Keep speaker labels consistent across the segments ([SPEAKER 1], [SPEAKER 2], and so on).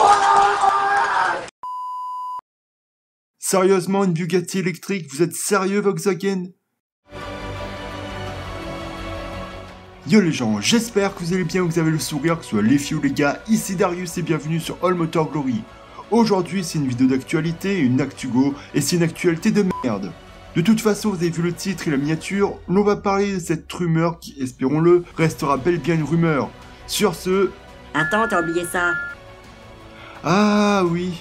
[SPEAKER 1] Sérieusement, une Bugatti électrique, vous êtes sérieux Volkswagen? Yo les gens, j'espère que vous allez bien, que vous avez le sourire, que ce soit les filles ou les gars, ici Darius et bienvenue sur All Motor Glory. Aujourd'hui c'est une vidéo d'actualité, une ActuGo, et c'est une actualité de merde. De toute façon, vous avez vu le titre et la miniature, l'on va parler de cette rumeur qui, espérons-le, restera bel et bien une rumeur. Sur ce...
[SPEAKER 2] Attends, t'as oublié ça.
[SPEAKER 1] Ah oui,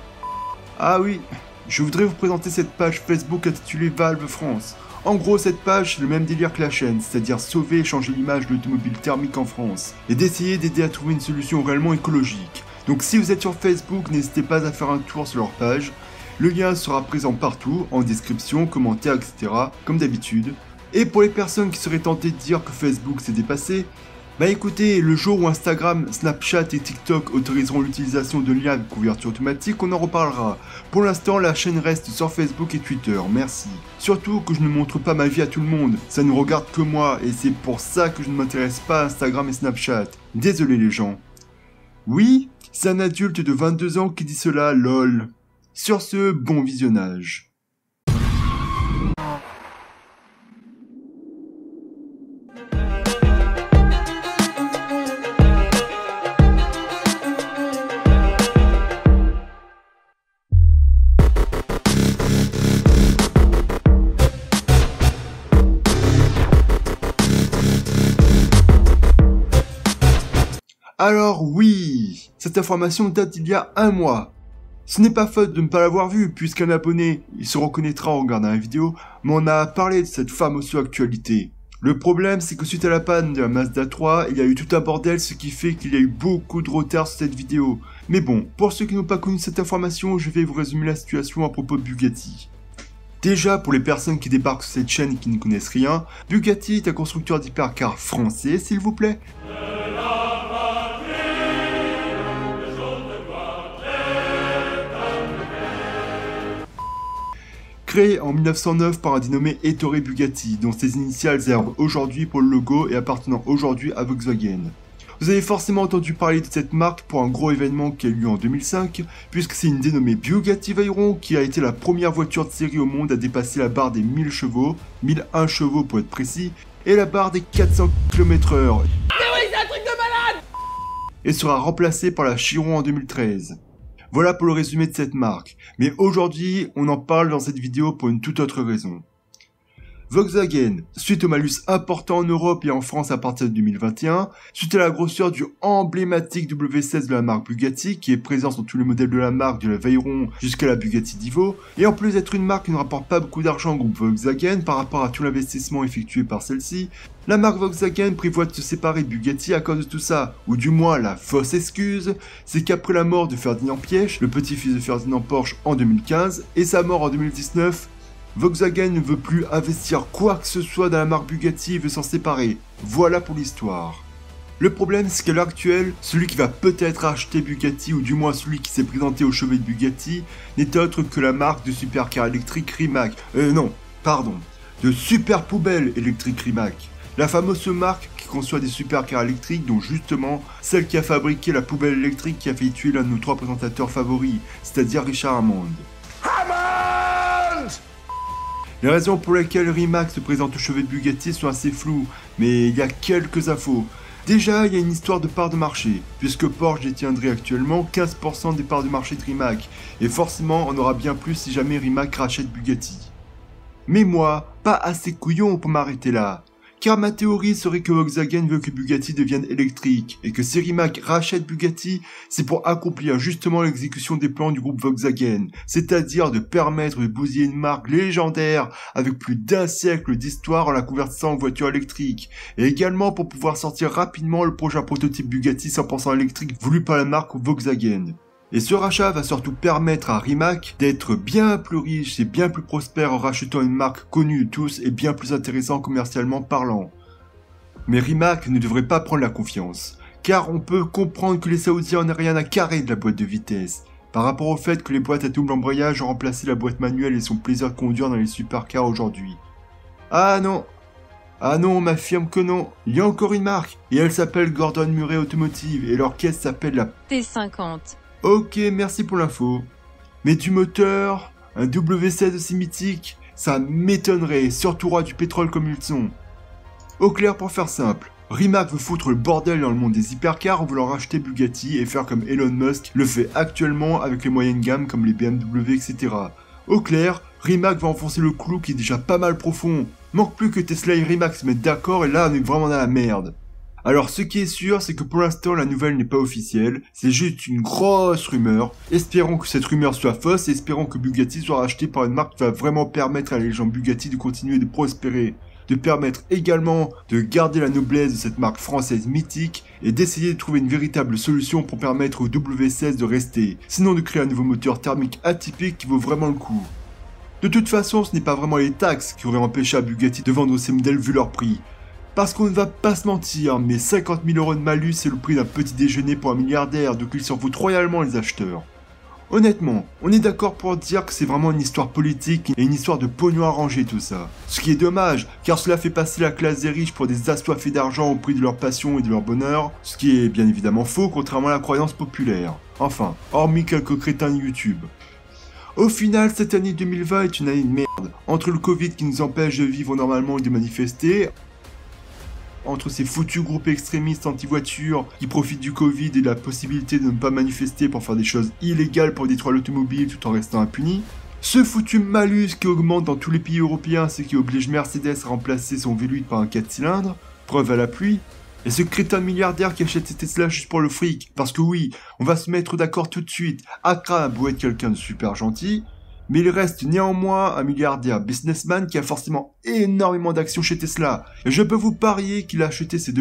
[SPEAKER 1] je voudrais vous présenter cette page Facebook intitulée Valve France. En gros, cette page, c'est le même délire que la chaîne, c'est-à-dire sauver et changer l'image de l'automobile thermique en France, et d'essayer d'aider à trouver une solution réellement écologique. Donc si vous êtes sur Facebook, n'hésitez pas à faire un tour sur leur page. Le lien sera présent partout, en description, commentaires, etc., comme d'habitude. Et pour les personnes qui seraient tentées de dire que Facebook s'est dépassé, bah écoutez, le jour où Instagram, Snapchat et TikTok autoriseront l'utilisation de liens avec couverture automatique, on en reparlera. Pour l'instant, la chaîne reste sur Facebook et Twitter, merci. Surtout que je ne montre pas ma vie à tout le monde, ça ne regarde que moi, et c'est pour ça que je ne m'intéresse pas à Instagram et Snapchat. Désolé les gens. Oui, c'est un adulte de 22 ans qui dit cela, lol. Sur ce, bon visionnage. Alors oui, cette information date d'il y a un mois. Ce n'est pas faute de ne pas l'avoir vu, puisqu'un abonné, il se reconnaîtra en regardant la vidéo, m'en a parlé de cette fameuse actualité. Le problème, c'est que suite à la panne de la Mazda 3, il y a eu tout un bordel, ce qui fait qu'il y a eu beaucoup de retard sur cette vidéo. Mais bon, pour ceux qui n'ont pas connu cette information, je vais vous résumer la situation à propos de Bugatti. Déjà, pour les personnes qui débarquent sur cette chaîne et qui ne connaissent rien, Bugatti est un constructeur d'hypercars français, s'il vous plaît. Créé en 1909 par un dénommé Ettore Bugatti, dont ses initiales servent aujourd'hui pour le logo et appartenant aujourd'hui à Volkswagen. Vous avez forcément entendu parler de cette marque pour un gros événement qui a eu lieu en 2005, puisque c'est une dénommée Bugatti Veyron qui a été la première voiture de série au monde à dépasser la barre des 1000 chevaux, 1001 chevaux pour être précis, et la barre des 400 km/h. Mais oui, c'est un truc de malade! Et sera remplacée par la Chiron en 2013. Voilà pour le résumé de cette marque, mais aujourd'hui, on en parle dans cette vidéo pour une toute autre raison. Volkswagen, suite au malus important en Europe et en France à partir de 2021, suite à la grosseur du emblématique W16 de la marque Bugatti, qui est présent sur tous les modèles de la marque, de la Veyron jusqu'à la Bugatti Divo, et en plus d'être une marque qui ne rapporte pas beaucoup d'argent au groupe Volkswagen par rapport à tout l'investissement effectué par celle-ci, la marque Volkswagen prévoit de se séparer de Bugatti à cause de tout ça, ou du moins la fausse excuse, c'est qu'après la mort de Ferdinand Piëch, le petit-fils de Ferdinand Porsche en 2015, et sa mort en 2019, Volkswagen ne veut plus investir quoi que ce soit dans la marque Bugatti et veut s'en séparer. Voilà pour l'histoire. Le problème, c'est qu'à l'heure actuelle, celui qui va peut-être acheter Bugatti, ou du moins celui qui s'est présenté au chevet de Bugatti, n'est autre que la marque de supercar électrique Rimac. De super poubelle électrique Rimac. La fameuse marque qui conçoit des supercars électriques, dont justement celle qui a fabriqué la poubelle électrique qui a fait tuer l'un de nos 3 présentateurs favoris, c'est-à-dire Richard Hammond. Les raisons pour lesquelles Rimac se présente au chevet de Bugatti sont assez floues, mais il y a quelques infos. Déjà, il y a une histoire de part de marché, puisque Porsche détiendrait actuellement 15% des parts de marché de Rimac, et forcément on aura bien plus si jamais Rimac rachète Bugatti. Mais moi, pas assez couillon pour m'arrêter là. Car ma théorie serait que Volkswagen veut que Bugatti devienne électrique, et que si Rimac rachète Bugatti, c'est pour accomplir justement l'exécution des plans du groupe Volkswagen, c'est-à-dire de permettre de bousiller une marque légendaire avec plus d'1 siècle d'histoire en la convertissant en voiture électrique, et également pour pouvoir sortir rapidement le prochain prototype Bugatti 100% électrique voulu par la marque Volkswagen. Et ce rachat va surtout permettre à Rimac d'être bien plus riche et bien plus prospère en rachetant une marque connue de tous et bien plus intéressant commercialement parlant. Mais Rimac ne devrait pas prendre la confiance, car on peut comprendre que les Saoudiens n'ont rien à carrer de la boîte de vitesse, par rapport au fait que les boîtes à double embrayage ont remplacé la boîte manuelle et son plaisir de conduire dans les supercars aujourd'hui. Ah non, on m'affirme que non, il y a encore une marque, et elle s'appelle Gordon Murray Automotive, et leur caisse s'appelle la
[SPEAKER 3] T50.
[SPEAKER 1] Ok, merci pour l'info. Mais du moteur, un W16 aussi mythique, ça m'étonnerait, surtout roi du pétrole comme ils sont. Au clair, pour faire simple, Rimac veut foutre le bordel dans le monde des hypercars en voulant racheter Bugatti et faire comme Elon Musk le fait actuellement avec les moyennes gammes comme les BMW, etc. Au clair, Rimac va enfoncer le clou qui est déjà pas mal profond. Manque plus que Tesla et Rimac se mettent d'accord et là on est vraiment dans la merde. Alors ce qui est sûr, c'est que pour l'instant la nouvelle n'est pas officielle, c'est juste une grosse rumeur. Espérons que cette rumeur soit fausse et espérons que Bugatti soit racheté par une marque qui va vraiment permettre à la légende Bugatti de continuer de prospérer. De permettre également de garder la noblesse de cette marque française mythique et d'essayer de trouver une véritable solution pour permettre au W16 de rester, sinon de créer un nouveau moteur thermique atypique qui vaut vraiment le coup. De toute façon, ce n'est pas vraiment les taxes qui auraient empêché à Bugatti de vendre ces modèles vu leur prix. Parce qu'on ne va pas se mentir, mais 50 000 € de malus c'est le prix d'un petit déjeuner pour un milliardaire, donc ils s'en foutent royalement les acheteurs. Honnêtement, on est d'accord pour dire que c'est vraiment une histoire politique et une histoire de pognon arrangé tout ça. Ce qui est dommage, car cela fait passer la classe des riches pour des assoiffés d'argent au prix de leur passion et de leur bonheur, ce qui est bien évidemment faux contrairement à la croyance populaire. Enfin, hormis quelques crétins YouTube. Au final, cette année 2020 est une année de merde. Entre le Covid qui nous empêche de vivre normalement et de manifester, entre ces foutus groupes extrémistes anti-voitures qui profitent du Covid et de la possibilité de ne pas manifester pour faire des choses illégales pour détruire l'automobile tout en restant impunis, ce foutu malus qui augmente dans tous les pays européens, ce qui oblige Mercedes à remplacer son V8 par un 4 cylindres, preuve à l'appui, et ce crétin milliardaire qui achète ses Tesla juste pour le fric, parce que oui, on va se mettre d'accord tout de suite, Accra a beau être quelqu'un de super gentil, mais il reste néanmoins un milliardaire businessman qui a forcément énormément d'actions chez Tesla. Et je peux vous parier qu'il a acheté ces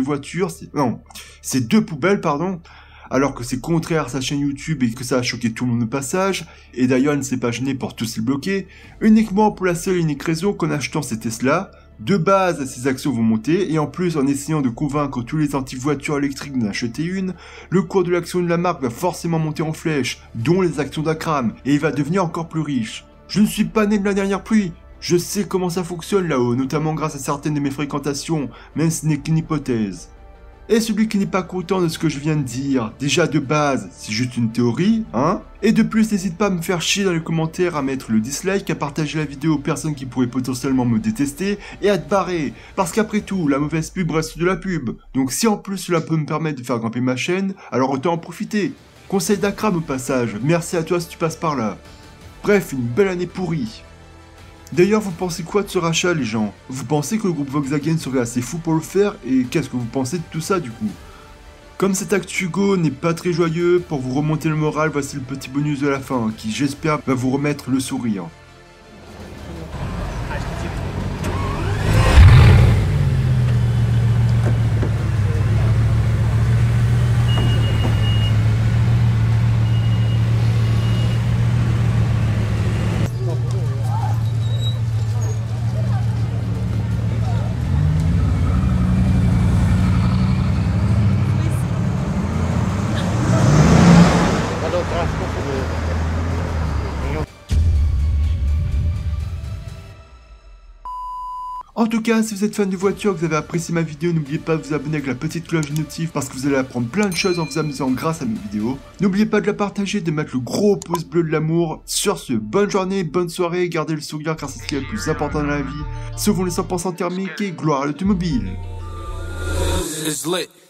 [SPEAKER 1] deux poubelles, alors que c'est contraire à sa chaîne YouTube et que ça a choqué tout le monde au passage, et d'ailleurs il ne s'est pas gêné pour tous les bloquer, uniquement pour la seule et unique raison qu'en achetant ces Tesla, de base, ses actions vont monter, et en plus, en essayant de convaincre tous les anti-voitures électriques d'en acheter une, le cours de l'action de la marque va forcément monter en flèche, dont les actions d'Akram, et il va devenir encore plus riche. Je ne suis pas né de la dernière pluie, je sais comment ça fonctionne là-haut, notamment grâce à certaines de mes fréquentations, même si ce n'est qu'une hypothèse. Et celui qui n'est pas content de ce que je viens de dire, déjà de base, c'est juste une théorie, hein? Et de plus, n'hésite pas à me faire chier dans les commentaires, à mettre le dislike, à partager la vidéo aux personnes qui pourraient potentiellement me détester, et à te barrer. Parce qu'après tout, la mauvaise pub reste de la pub. Donc si en plus cela peut me permettre de faire grimper ma chaîne, alors autant en profiter. Conseil d'Akram au passage, merci à toi si tu passes par là. Bref, une belle année pourrie. D'ailleurs, vous pensez quoi de ce rachat, les gens? Vous pensez que le groupe Volkswagen serait assez fou pour le faire? Et qu'est-ce que vous pensez de tout ça, du coup? Comme cet acte Hugo n'est pas très joyeux, pour vous remonter le moral, voici le petit bonus de la fin, qui j'espère va vous remettre le sourire. En tout cas, si vous êtes fan de voiture, que vous avez apprécié ma vidéo, n'oubliez pas de vous abonner avec la petite cloche de notif parce que vous allez apprendre plein de choses en vous amusant grâce à mes vidéos. N'oubliez pas de la partager, de mettre le gros pouce bleu de l'amour. Sur ce, bonne journée, bonne soirée, gardez le sourire car c'est ce qui est le plus important dans la vie. Sauvons les 100% thermiques et gloire à l'automobile.